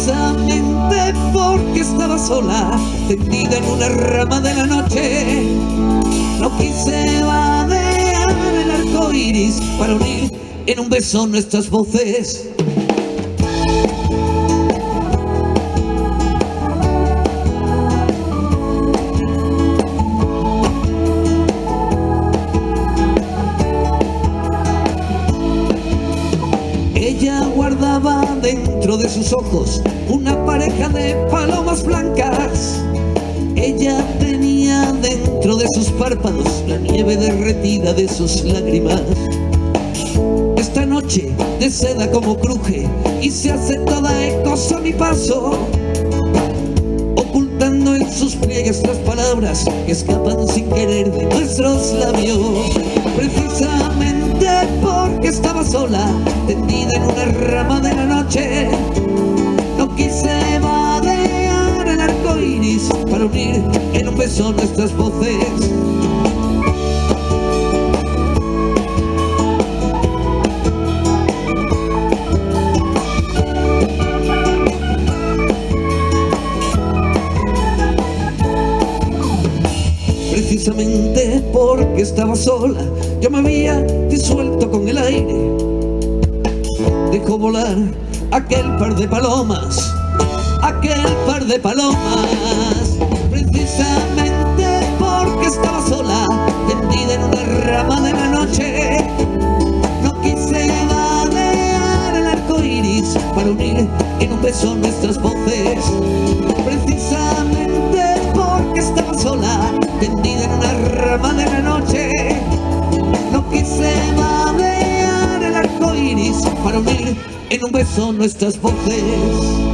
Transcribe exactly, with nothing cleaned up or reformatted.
Precisamente porque estaba sola, tendida en una rama de la noche, no quise vadear el arco iris para unir en un beso nuestras voces. Ella guardaba dentro de sus ojos una pareja de palomas blancas. Ella tenía dentro de sus párpados la nieve derretida de sus lágrimas. Esta noche de seda como cruje y se hace toda ecos a mi paso, ocultando en sus pliegues las palabras que escapan sin querer de nuestros labios. Precisamente porque estaba sola, tendida en una rama de la noche, no quise vadear el arco iris para unir en un beso nuestras voces. Precisamente porque estaba sola, yo me había disuelto con el aire. Dejó volar aquel par de palomas, aquel par de palomas. Precisamente porque estaba sola, tendida en una rama de la noche, no quise vadear el arco iris para unir en un beso nuestras voces. Precisamente porque estaba sola, tendida en una rama de la noche, no quise vadear el arco iris para unir en un beso nuestras voces.